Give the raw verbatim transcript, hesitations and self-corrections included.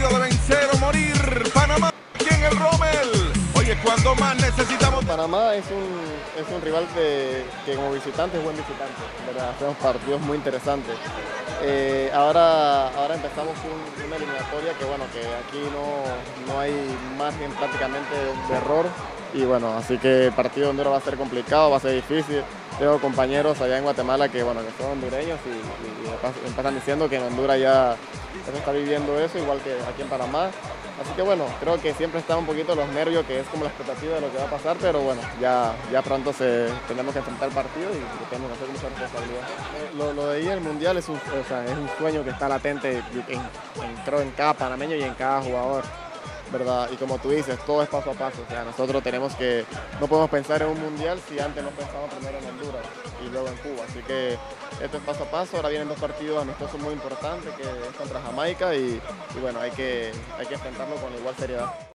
partido de vencer o morir. Panamá aquí en el Rommel. Oye, cuando más necesitamos... Panamá es un, es un rival de, que como visitante es buen visitante, ¿verdad? Hacemos partidos muy interesantes. Eh, ahora, ahora empezamos un, una eliminatoria que bueno, que aquí no, no hay margen prácticamente de, de error. Y bueno, así que el partido de Honduras va a ser complicado, va a ser difícil. Tengo compañeros allá en Guatemala que, bueno, que son hondureños y, y, y me pasan diciendo que en Honduras ya se está viviendo eso, igual que aquí en Panamá. Así que bueno, creo que siempre está un poquito los nervios, que es como la expectativa de lo que va a pasar, pero bueno, ya, ya pronto se, tenemos que enfrentar el partido y tenemos que hacer mucha responsabilidad. Eh, lo, lo de ir al Mundial es un, o sea, es un sueño que está latente, en, en, creo, en cada panameño y en cada jugador, ¿verdad? Y como tú dices, todo es paso a paso, o sea, nosotros tenemos que, no podemos pensar en un Mundial si antes no pensamos primero en Honduras y luego en Cuba, así que esto es paso a paso. Ahora vienen dos partidos amistosos muy importantes, que es contra Jamaica y, y bueno, hay que, hay que enfrentarlo con igual seriedad.